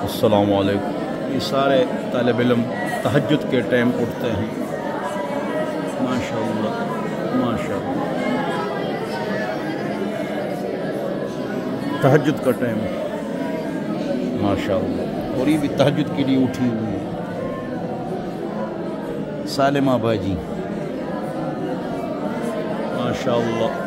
अस्सलाम वालेकुम। ये सारे तालिब इल्म तहज्जुद के टाइम उठते हैं। माशाअल्लाह माशाअल्लाह, तहज्जुद का टाइम माशाअल्लाह। और ये भी तहज्जुद के लिए उठी हुई है। सालिमा बाजी माशाअल्लाह।